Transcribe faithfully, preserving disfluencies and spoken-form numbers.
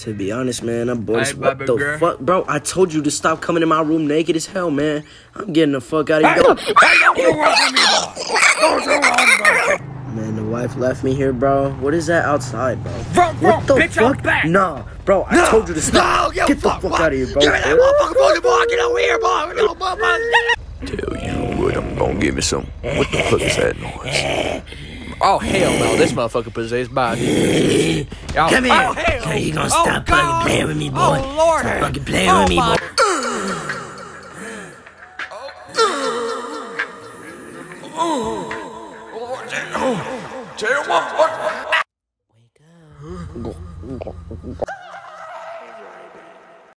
To be honest, man, I'm bored. Hey, What baby the girl. fuck, bro? I told you to stop coming in my room naked as hell, man. I'm getting the fuck out of here. Man, the wife left me here, bro. What is that outside, bro? Bro, bro, What the bitch, I'm fuck? back. Nah, bro, I No. told you to stop. No, you Get the fuck, fuck what? out of here, bro. Give me that motherfucking booty, boy. Get over here, boy. No, boy, boy. Tell you what, I'm gonna give me some. What the fuck is that noise? Oh, hell no. This motherfucker possessed by me. Oh, Come here. Oh, hell. Are you gonna Oh, stop fucking God. playing with me, boy? Oh, Lord. Stop fucking playing Oh, with me, my- boy. Tell you what, what? Wake up.